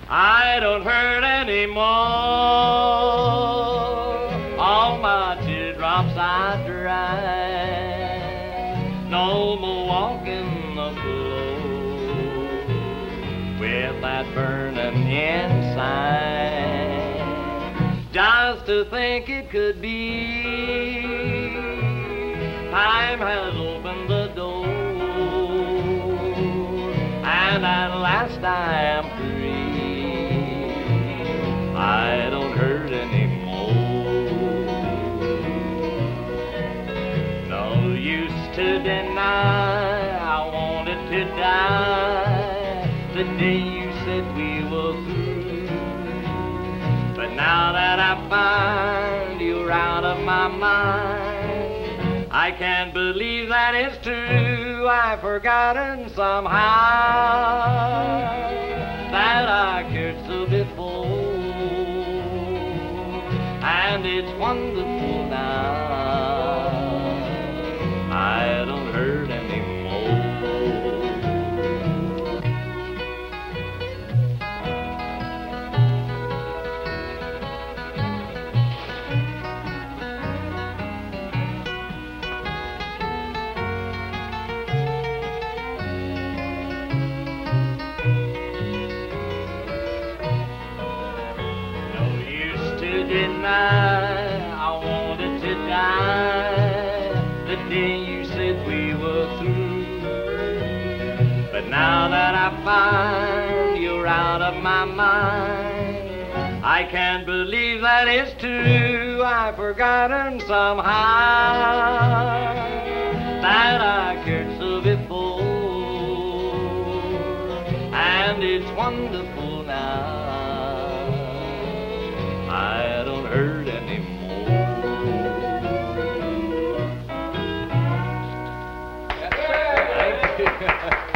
I don't hurt anymore. All my teardrops I dry. No more walking the floor with that burning inside. Just to think it could be, time has opened the door, and at last I am free. I don't hurt anymore. No use to deny, I wanted to die the day you said we were through. But now that I find you're out of my mind, I can't believe that it's true. I've forgotten somehow that I cared so before, and it's wonderful now. I don't hurt anymore. I wanted to die the day you said we were through. But now that I find you're out of my mind, I can't believe that it's true. I've forgotten somehow that I cared so before, and it's wonderful now. I don't hurt anymore. That's right. Thank you.